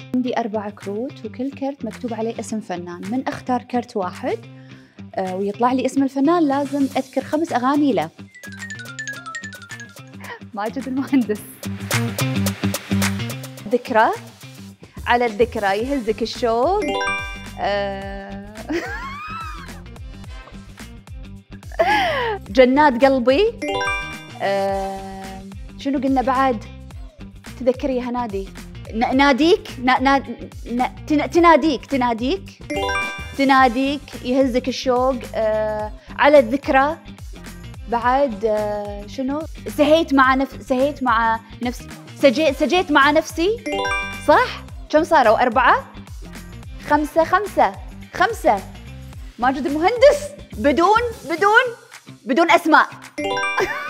عندي 4 كروت وكل كرت مكتوب عليه اسم فنان. من أختار كرت واحد ويطلع لي اسم الفنان لازم أذكر 5 أغاني له. ماجد المهندس. ذكرى، على الذكرى يهزك الشوق. جنات قلبي. شنو قلنا بعد؟ تذكري يا هنادي. ناديك. تناديك يهزك الشوق. على الذكرى بعد. شنو؟ سهيت مع نفسي. سجيت مع نفسي. صح؟ كم صاروا؟ 4 5 ماجد المهندس بدون أسماء.